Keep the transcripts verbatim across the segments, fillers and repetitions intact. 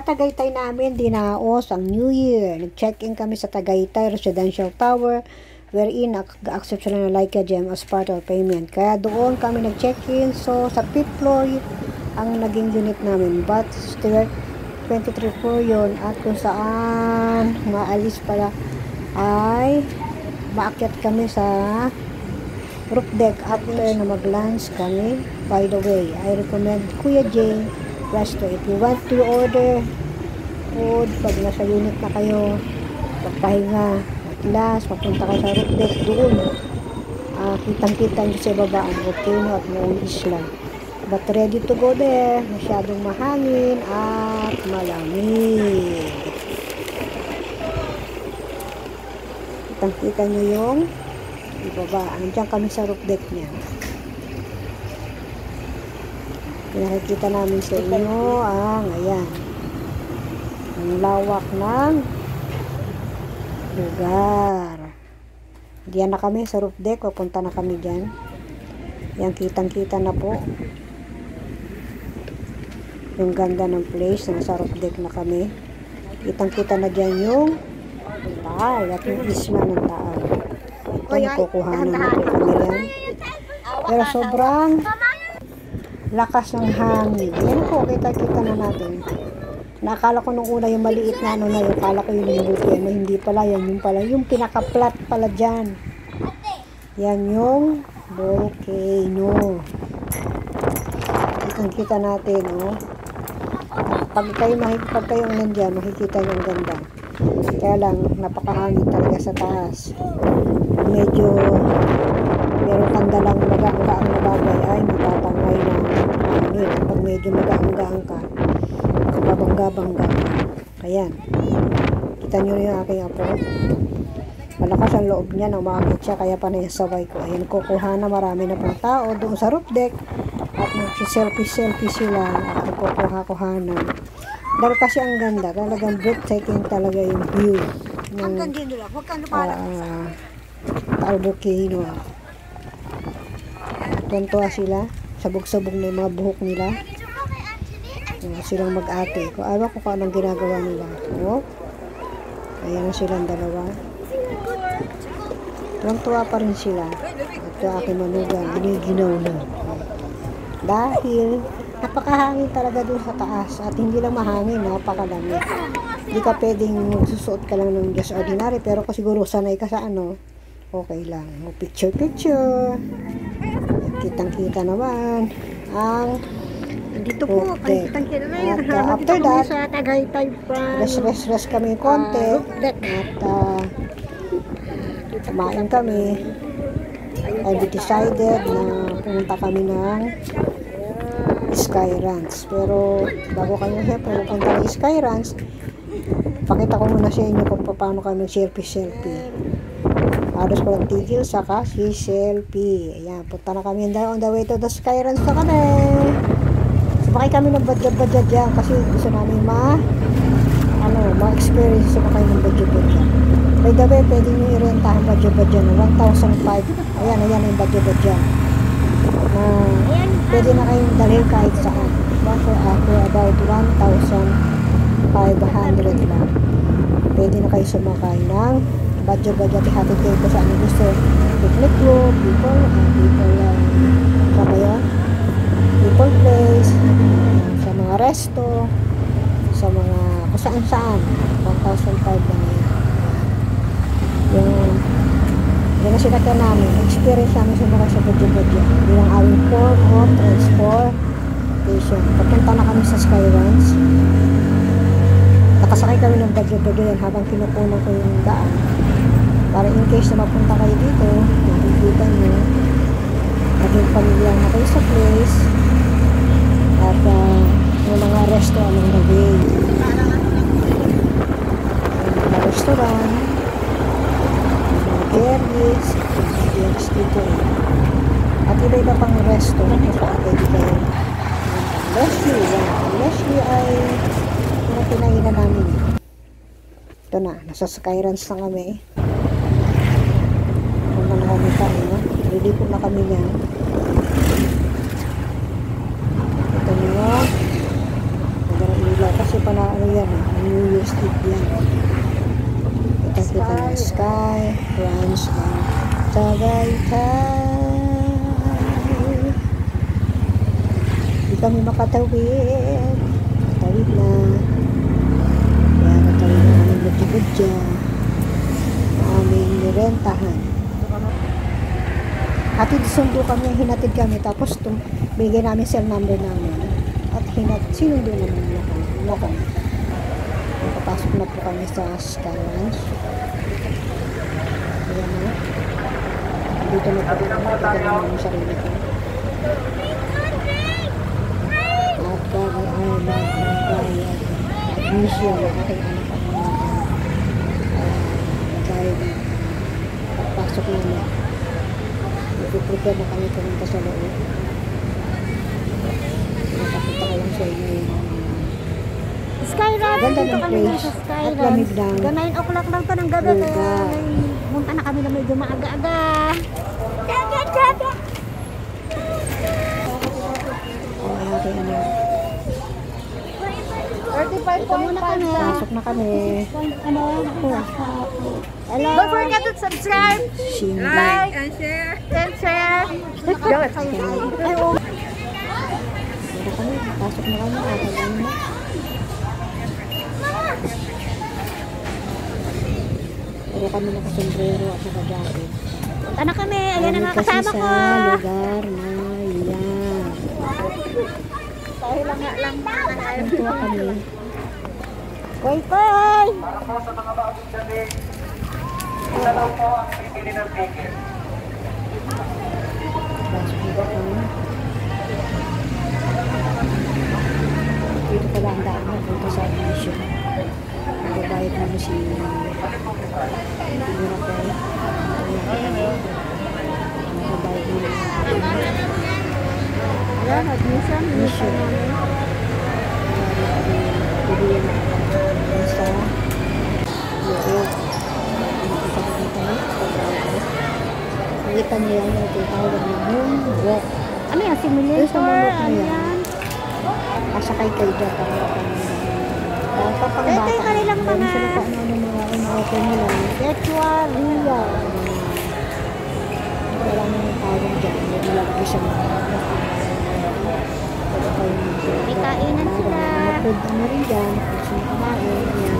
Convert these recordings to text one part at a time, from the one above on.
Tagaytay namin dinaos ang New Year. Nag-check-in kami sa Tagaytay Residential Tower wherein nag-accept sila ng Laika Gem as part of payment. Kaya doon kami nag-check-in. So, sa fifth floor ang naging unit namin. But still, twenty-three floor yun. At kung saan maalis pala ay maakyat kami sa roof deck after na mag-lunch kami. By the way, I recommend Kuya J Resto. If you want to order food, pag nasa unit na kayo, pagpahinga, at last, papunta kayo sa roof deck doon. Uh, kitang-kita nyo sa baba ang volcano at noong isla. But ready to go there. Masyadong mahangin at malamig. Kitang-kita nyo yung ibaba. Andiyan kami sa roof deck niya. Pinakikita namin sa inyo ang ayan. Ang lawak ng lugar. Diyan na kami sa roof deck. Pupunta na kami dyan. Yan, kitang-kita na po. Yung ganda ng place. Nasa roof deck na kami. Kitang-kita na dyan yung Taal at yung isla ng Taal. Ito, nakukuhanan na po kami yan. Pero sobrang lakas ng hangin. Yan po, kita-kita na natin. Nakala ko nung una yung maliit na ano na yung kala ko yung limuti. Ano, hindi pala yan. Yung pala, yung pinaka-flat pala dyan. Yan yung volcano. Kitang-kita natin, oh. Pag kayo, pag kayo nandiyan, makikita nyo ang ganda. Kaya lang, napakahangin talaga sa taas. Medyo meron kang dalang magaang-gaang na bagay ay matatangay ng hangin. Pag medyo magaang-gaang ka, makababangga-bangga ka. Ayan. Kita nyo yung aking apo. Malakas ang loob niya na umakit siya, kaya pa naisaway ko. Ayan, kukuha na marami na pang tao doon sa roof deck at mag-selfie-selfie sila at nagkukuha-kuhanan. Dahil kasi ang ganda, talagang breathtaking talaga yung view ng uh, Taal Volcano. Tuntua sila, sabog-sabog na yung mga buhok nila. Uh, silang mag-ate. Kung ayaw ko kung anong ginagawa nila. Oh. Ayan na silang dalawa. Tuntua pa rin sila. At yung aking manugang, giniginaw na. Dahil napakahangin talaga doon sa taas at hindi lang mahangin, napakalamig. Hindi ka pwedeng magsusuot ka lang ng dress ordinary, pero kung siguro sanay ka sa ano, okay lang. O picture picture. Kitang-kita naman ang dito po, kitang-kita na yan. At uh, after that, sa Tagaytay pa. rest rest rest kami konti. Uh, at uh, kumain kami. And we decided na pumunta kami ng Sky Ranch. Pero bago kami siyempre pupunta ng Sky Ranch, pakita ko muna sa inyo kung paano kami selfie-selfie. Halos walang tigil, saka si selfie. Ayan, punta na kami on the way to the Sky Ranch na kami. Sumakay kami ng budget-budget dyan kasi gusto namin ma ano, ma-experience sumakay ng budget-budget. By the way, pwede nyo i-renta ang budget-budget na one thousand five. Ayan, ayan yung budget-budget. Na uh, pwede na kayong dalhin kahit saan. For ako, about one thousand five hundred lang. Pwede na kayo sumakay ng budget-budget. Ihatid kayo ko sa ano gusto. Picnic group, people, uh, people, uh, sama yun? People place, sa mga resto, sa mga kung saan-saan. one thousand five lang yun. Yung yan na sinakyan namin. Experience namin sa mga sa budget-budget. Yun ang aming form of transportation. Papunta na kami sa Sky Ranch. Nakasakay kami ng budget-budget habang kinukunan ko yung daan. Para in case na mapunta kayo dito, nakikita nyo, naging pamilya na kayo sa place. At uh, yung mga resto along the way. Yung mga restaurant, Gerlis, Gerlis dito eh. At iba-iba pang resto kung saan pwede kayo. Leslie, yan. Leslie ay yung pinainan namin. Ito na, nasa Sky Ranch na kami. Kung na kami kami, no? Liliko na kami yan. Ito nyo. Magandang ilaw sila kasi pala ano yan eh, New Year's Eve yan. Kita kita ng sky, branch ng Tagaytay. Hindi kami makatawid. Tawid na. Kaya natawid na aming butya-butya. Aming nirentahan. Hatid sundo kami, hinatid kami, tapos tum bigay namin cell number namin. At hinat, sinundo naman nila kami. Nila kami. Nakapasok na po kami sa Sky Ranch. Ayan na. Dito na po kami, tignan namin yung sarili ko. At bago ay mag-bayad. Admission, aking anak ang mga guide. Pagpasok namin. Nag-prepare na kami pumunta sa loob. Nakapita ko lang sa inyo yung Skyline, ganda dito ng kami place sa at Skyline. lamig lang. nine o'clock lang to ng gabi. Lugar. Kaya munta na kami na medyo maaga-aga. Jaga, jaga. ang aking anak. thirty-five point five. Pasok na kami. Ano? Hello. Don't forget to subscribe, Sing like, and share. And share. Meron kami. Pasok na kami. Nakakagano na. Pero kami nakasombrero at nakajacket. Punta na kami. Ayan ang mga Kasi kasama ko. sa lugar na yan. Dahil lang nga lang ba? Ito kami. Koy, koy! Pasok dito kami. Dito pala ang daan na punta sa admission. Nagbabayad namin si Miracle. Nagbabayad namin. Ayan, admission. Admission. Bibigyan na kami sa loob. Nakita ko dito na. Nakita niya yan yung tinatawag na moonwalk. Ano yan? Doon sa Simulator? moonwalk na Ano yan. yan? Kasakay kayo dyan para kapag kapag Ito bata. yung kanilang Meron mga- sila pa ano ano mga ina-open nila. Virtual real. Wala na yung tawag dyan. May nilalagay siya mga May kainan sila. Mag-food na rin dyan. Kung sino kumain. Yan.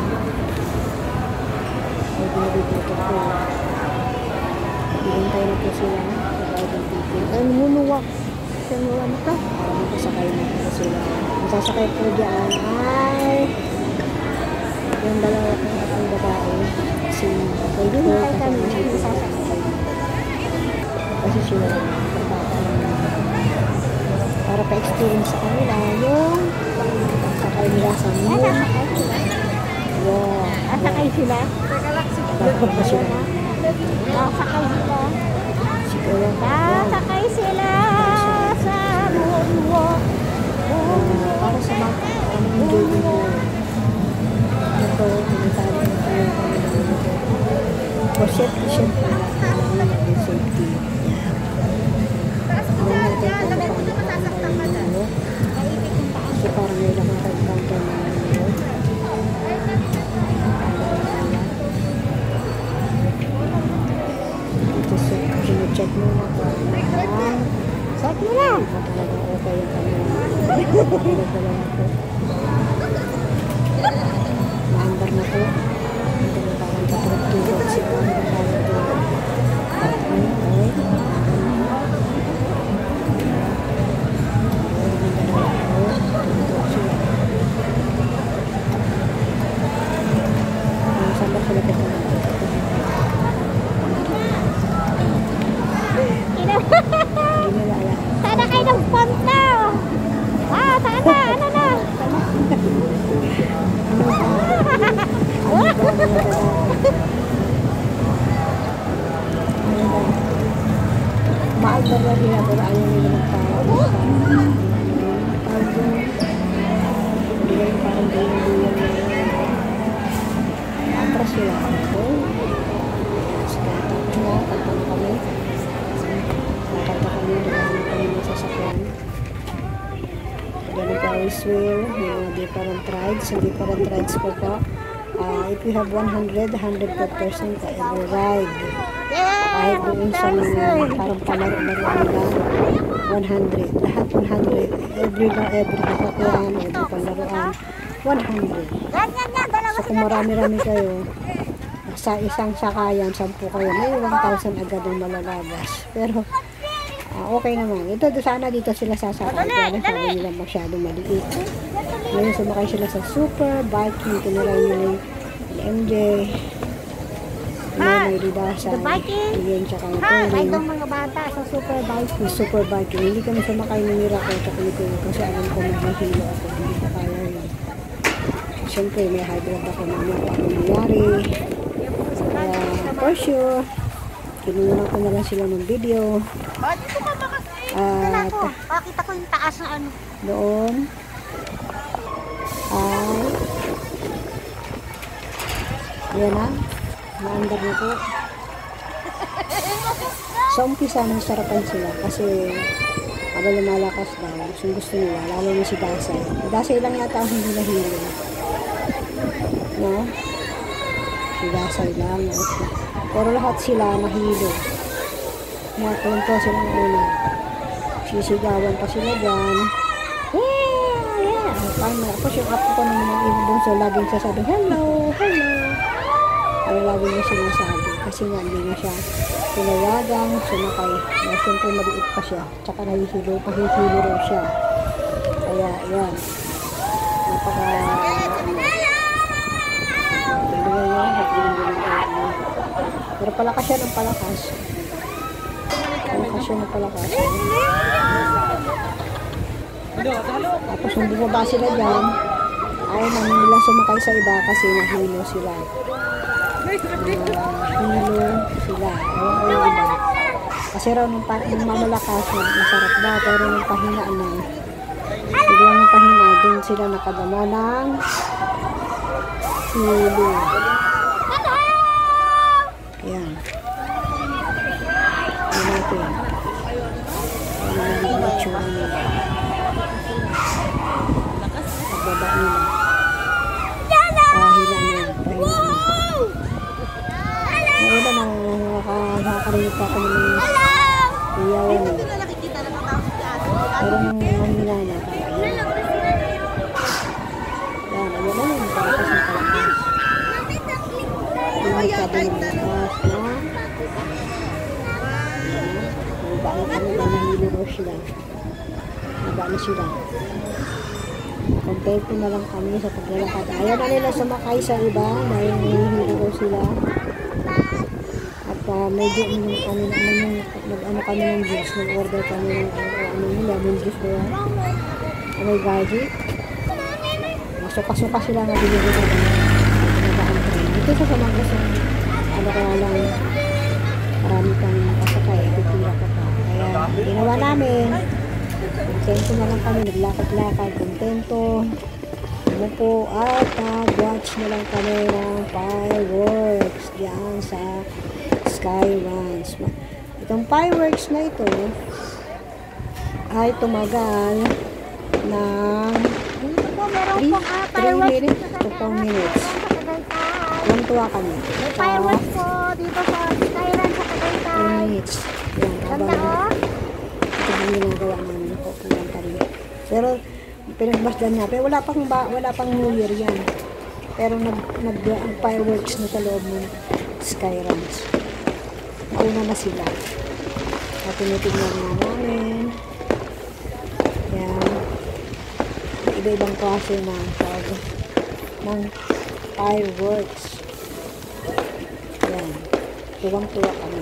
May binibigito ko. Bigantay na po sila. Pagkawag ng ticket. Ay, nunuwak. Sino ano to? Para magkasakay na po sila. Ang sasakay po dyan ay yung dalawa kong akong babae. Si Pwede na tayo kami. si Hindi sasakay. kasi sila pagkata para pa-experience sa kanila yung pagsakay nila sa Ay, moon. sasakay sila. Wow. Ah, sakay sila. Dapat na sila. Ah, sakay sila. Siguro. Ah, sakay sila sa moonwalk. Ah, para sa mga enjoy din mo. Ito, tinatawag na tayo kami ng ito. For safety, safety. Kailangan yung safety. Alam natin kung paano paano tayo ng ano. Kasi parang may lang naka-encounter na ano. Dito sa check mo na kung ano. Check mo lang. Kung talagang okay yung kanya. Pagkakalog na lang ako. Maandar na po. Hindi na parang patulog-tulog sila. Hindi na parang tulog. Ay, ay. Saan ba sila pagkakalog? Hindi nila alam. Sana kayo ng punta. Ah, sana. Ano na? Ferris wheel, may mga different rides, sa different rides po po. Uh, if you have one hundred, one hundred per person ka every ride. Kahit doon sa mga parang palaro-laruan lang, one hundred. Lahat one hundred. Every na every kakakyan, every palaruan, one hundred. So kung marami-rami kayo, sa isang sakayan, sampu kayo, may one thousand agad ang malalagas. Pero, uh, okay naman. Ito, sana dito sila sasakay. Kaya na sabi nila masyadong maliit. Ngayon, sumakay sila sa super biking. Tiniray nila yung M J. May ridasan. Yun, tsaka yung touring. Itong mga bata sa super biking. Yung super biking. Hindi kami sumakay ni Mira ko tsaka ni Kuya kasi alam ko maghihilo ako. Hindi ko kaya yun. Siyempre, may high blood ako na ano ako nangyari. Kaya, for sure, kinunan ko na lang sila ng video. At, Pakita ko yung taas na ano. doon, ay, yan na, maandar na po. Sa umpisa, nasarapan sila kasi habang lumalakas daw, gusto gusto nila, lalo na si Dasay. Dasay lang yata ang hindi nahilo. No? Si Dasay lang. Pero lahat sila nahilo. Nakakunto sila ng una. Sisigawan pa sila dyan. Yeah! Yeah! Paano? Tapos yung apo ko naman ang ibang so laging sasabi, hello! Hello! Pero lagi niya sinasabi. Kasi nga hindi na siya tinawagang sumakay. Na siyempre maliit pa siya. Tsaka nahihilo, pahihilo raw siya. Kaya, yan. Napaka... Pero palakas siya ng palakas. Palakas siya ng palakas. Tapos nung bumaba sila dyan, ayaw namin nila sumakay sa iba kasi nahilo sila. Nahilo sila. Ayaw ko yung iba. Kasi raw nung, nung mamalakas, masarap ba, pero nung pahinaan na, biglang nung pahina, dun sila nakadama ng hilo. Ayan. Ayan natin. Ayan natin yung itsura nila. Pagbaba nila. Pahila nila. Pahila nila. Nauna na nakakarinig pa ako ng iyawan eh. Pero nung mahina na. Ayan. Ayan. Ayan na yun. Palakas ng palakas. Hindi sabi ng lakas na iba na kami na nahilo raw sila. Iba na sila. Contento na lang kami sa paglalakad. Ayaw na nila sumakay sa iba dahil nahihilo raw sila. At uh, medyo ano kami naman nag-ano kami ng juice. Nag-order kami ng ano nila, lemon juice ba yan? Ano yung gadget? Masuka-suka sila nga binili na lang. Ito sa samang ano kaya lang marami kang kasakay, pipila ka pa. Kaya ginawa namin, kontento na lang kami, naglakad-lakad, kontento, umupo at nag-watch na lang kami ng fireworks diyan sa Skyruns. Itong fireworks na ito ay tumagal ng three minutes to four minutes. Tuwa kami. May fireworks po dito sa Skyruns sa Tagaytay. three minutes. Yan, habang Ganda ito yung ginagawa namin ako pulang kami. Pero pinagbasdan niya. Pero wala pang, ba, wala pang New Year yan. Pero nag, nag, nag fireworks na sa loob ng Skyruns. Nauna na sila. At tinitignan na namin. Yan. Iba-ibang klase ng ng fireworks. Yan. Tuwang-tuwa kami.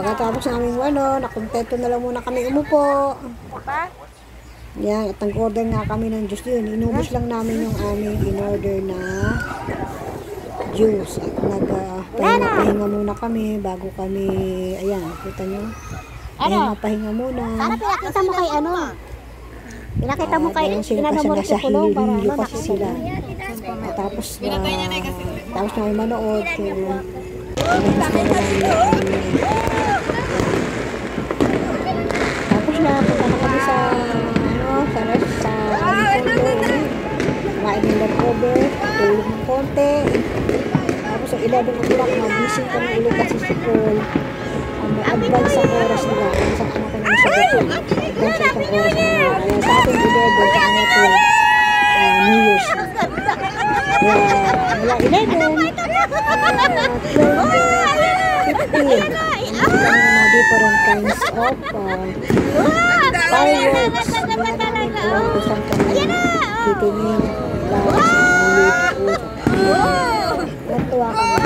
Pagkatapos namin ano, nakontento na lang muna kami umupo. Yan, at nag-order nga kami ng juice yun. Inubos lang namin yung aming in-order na juice. At nag-pahinga uh, muna kami bago kami, ayan, kita nyo. Pahinga, pahinga muna. Sana pinakita mo kay ano? Pinakita mo kay sila kasi nasa hilo pa sila. At tapos na, tapos na yung manood. Kaya, tapos na, punta na kami sa, ano, sa rest, sa aming condo. Kumain ng leftover, tulog ng konti. Tapos sa eleven o'clock, magising kami ulit kasi si Paul. Ang advance ang oras nila. Ang sa anak ko naman sa gato. Advance ang oras nila. Kaya sa ating eleven, sa anak ko, uh, New Year's. Kaya, wala eleven, uh, twelve, fifteen. Ang mga different kinds of uh, fireworks. Alam ko saan kami titingin. Lawas ang ulit. Natuwa kami.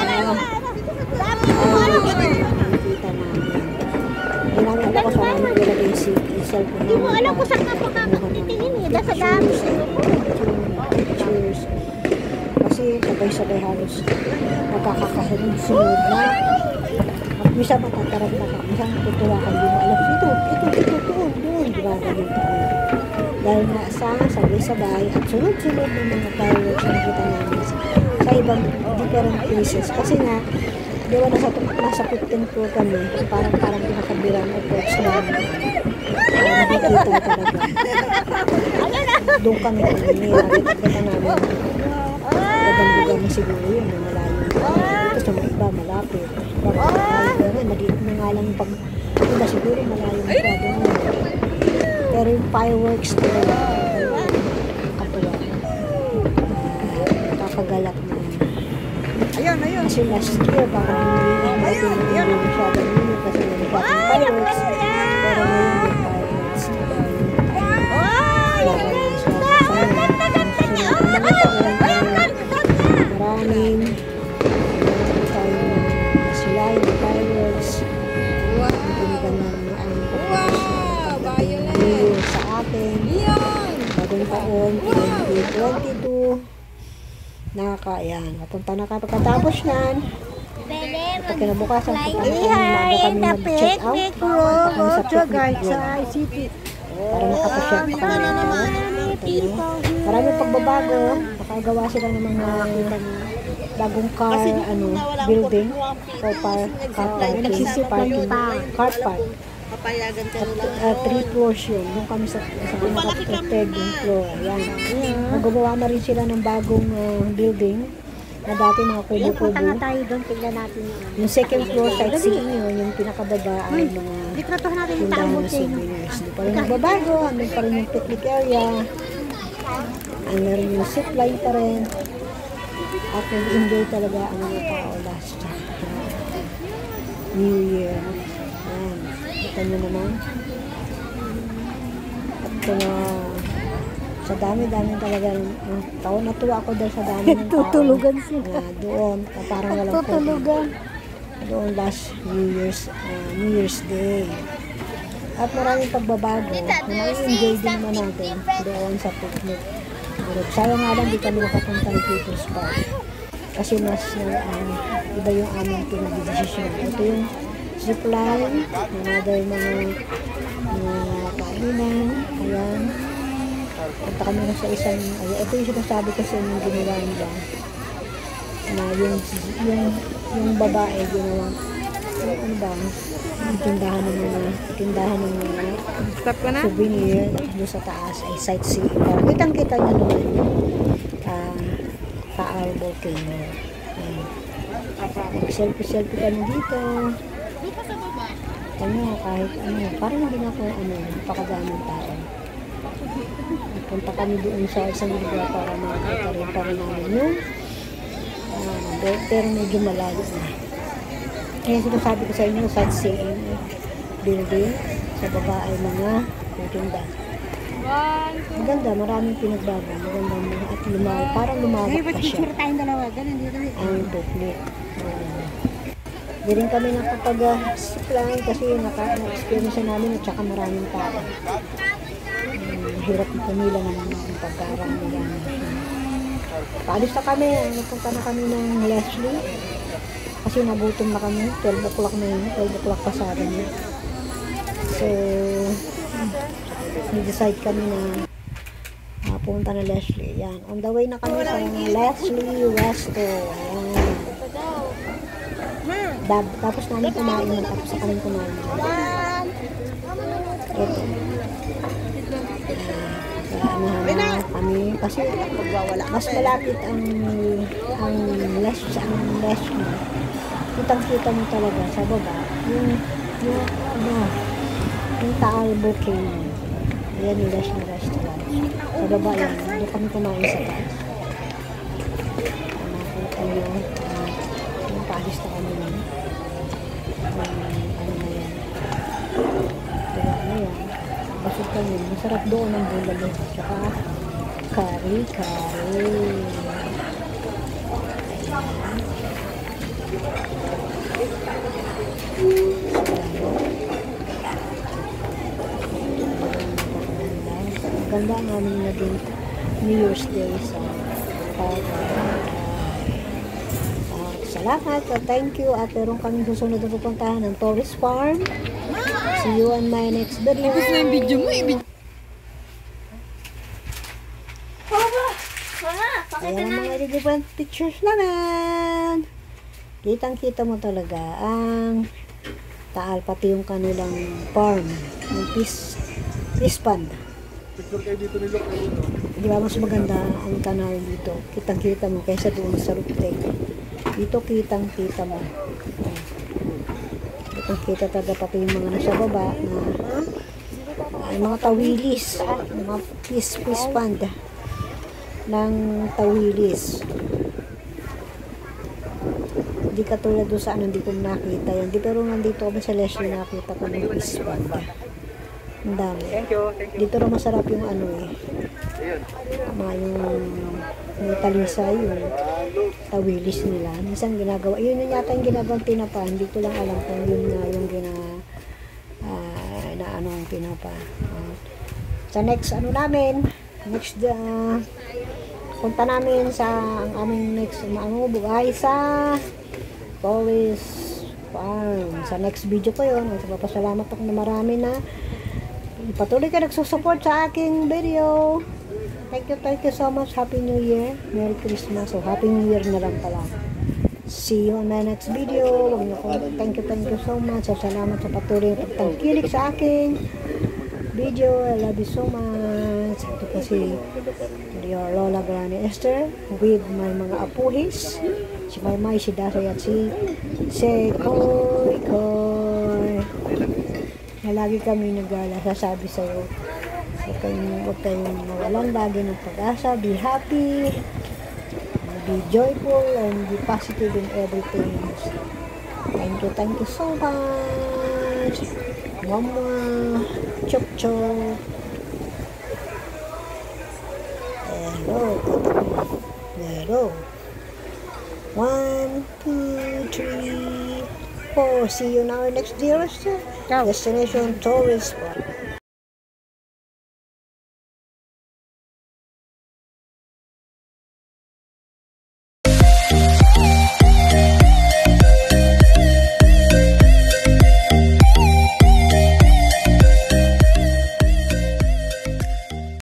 Nakita namin. Hindi namin alam ko saan namin ilagay yung cellphone. Hindi mo alam kung saan ka pakakapitingin eh. Dahil sa dami. Cheers. Kasi sabay-sabay halos magkakakasunod na. At misa matatarap na ka. Misa matutuwa ka. Hindi mo alam. Ito, ito, ito, doon, doon. Gumagaling tayo. Dahil nga sa sabay-sabay at sunod-sunod ng mga fireworks na nakita namin sa ibang different places. Kasi nga, di ba nasa, nasa fifteenth floor kami, parang parang pinakabirang approach namin. Uh, nakikita talaga. Doon kami kami, nakikita namin. Magandang na siguro yun, na malayo. Tapos sa mga iba, malapit. Pero maliit na nga lang pag iba siguro malayo masyado na. Pero yung fireworks talaga, katuwa. Kakagalak na. Ayun, ayun. Kasi last year, baka hindi natin hindi masyado nyo kasi may masyadong fireworks. Pero ngayon yung fireworks. Maraming sila yung fireworks. Ang pinaganan ng aming pagkakas sa atin. Bagong taon, twenty twenty-two. Nakakaayan. Mapunta na ka pagkatapos nan. Pag kinabukasan, Ihay, the picnic room. Ocho guys sa I C T. Para nakapasya pa kami nito. Maraming pagbabago. Nakagawa sila ng mga bagong car, ano, building. Or car, car parking. Parking. Car park. Papayagan ka nila. Uh, three floors yun. Doon kami sa, sa pinaka-third floor. Ayan. Nagawa na rin sila ng bagong uh, building. Na dati mga kubo-kubo. Punta nga tayo doon, tignan natin yung ano. Yung second floor, sightseeing yun. Yung pinakababa ay mga Litratuhan natin yung tindahan taong na souvenirs. Hindi pa rin nagbabago. Andun pa rin yung picnic area. Ang meron yung zipline pa rin. At nag-enjoy talaga ang mga tao last New Year. Ayan. Kita nyo naman. At uh, sa dami-dami talaga ng tao. Natuwa ako dahil sa dami ng tao. Tutulugan sila. Uh, doon, na parang walang Tutulugan. doon last New Year's, uh, New Year's Day. At maraming pagbabago na nai-enjoy din naman natin doon sa picnic. Pero sayang nga lang, di kami nakapunta ng People's Park. Kasi mas uh, iba yung aming pinag-desisyon. Ito yung zipline, another mga mga kainan, ayan. Punta kami na sa isang, ay, ito yung sinasabi kasi yung ginawa nila. Na yung, yung, yung babae ginawa, yung ano ba, yung tindahan ng mga, tindahan ng mga Stop ka na? souvenir, doon sa taas ay sightseeing. Para kitang-kita nyo naman yung uh, Taal Volcano. Ayan. Selfie-selfie ka na dito. Ano, kahit ano, parang hindi na ako, ano, napakadaming tao. Punta kami doon sa isang lugar para makakita rin pa rin namin yung uh, pero medyo malayo na. Kaya sinasabi ko sa inyo, sightseeing building, sa baba ay mga kutinda. Maganda, maraming pinagbago. Maganda mga at lumaw, parang lumawak pa siya. Picture tayong dalawa. Ganun dito. Ang picnic. Hindi rin kami nakapag-zipline kasi naka-experience na namin at saka maraming tao. Um, hirap na pumila naman ng pagkarami nila. Paalis na kami, napunta na kami ng Leslie. Kasi nagutom na kami, twelve o'clock na yun, twelve o'clock pa sa akin yun. So, nag-decide kami na uh, punta na Leslie. Yan, on the way na kami sa Leslie Resto. Ayan. Dab, tapos namin kumain, tapos sa kami kumain. Ito. Kaya na kami, kasi mas malapit ang ang Leslie, ang Leslie. Kitang-kita mo talaga sa baba, yung, yung, ano, yung Taal Volcano. Ayan yung Leslie Restaurant. Sa baba yan, doon kami kumain sa taas. Nakita nyo, uh, yung paalis na kami nun. Um, ano na yan. Diba na yan. Basod kami, masarap doon ang bulalo. Tsaka, kari-kari. Ganda ang aming naging New Year's Day sa Tagaytay. Uh, salamat, uh, thank you. At meron kaming susunod na pupuntahan ng Torres Farm. See you on my next video. Ibig na yung video mo, ibig. Ayan ang mga different pictures naman. Kitang-kita mo talaga ang Taal, pati yung kanilang farm, yung fish, fish pond. Di ba mas maganda ang kanal dito? Kitang-kita mo kaysa doon sa rooftop. Dito kitang-kita mo. Kitang-kita talaga pati yung mga nasa baba na ay, mga tawilis, mga fish, fish pond ng tawilis. Hindi katulad doon sa ano, hindi ko nakita yan. Di, pero nandito kami sa Leslie nakita ko ng fish pond. Ang dami. Dito na masarap yung ano eh. Mga yung may talisay, yung tawilis nila. Minsan ginagawa. Yun yung yata yung ginagawang tinapa. Hindi ko lang alam kung yun nga yung gina uh, na anong tinapa. Uh, sa next ano namin, next uh, punta namin sa ang aming next ano, bugay sa Torres Farm. Sa next video ko yun. Papasalamat ako na marami na patuloy ka nagsusupport sa aking video. Thank you, thank you so much. Happy New Year. Merry Christmas. So, Happy New Year na lang pala. See you on my next video. Thank you, thank you so much. So, salamat sa patuloy na pagtangkilik sa aking video. I love you so much. Ito kasi your Lola Granny Esther with my mga apuhis. Si Maymay, si Dasay at si si Koy Koy. Na lagi kami nagala, sasabi sa'yo, huwag kayong, huwag kayong mawalan lagi ng pag-asa, be happy, be joyful, and be positive in everything. Thank you, thank you so much. Mama, chok chok. Hello, hello. One, two, three, four. See you now next year. Destination Tourist Spot.